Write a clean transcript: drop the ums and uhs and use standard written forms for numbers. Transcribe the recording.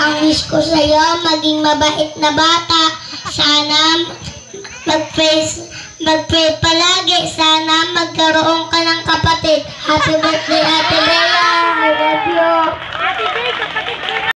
Ang wish ko sa'yo, maging mabait na bata. Sana mag-pray palagi. Sana magkaroon ka ng kapatid. Happy birthday, Ate Bea. I love you.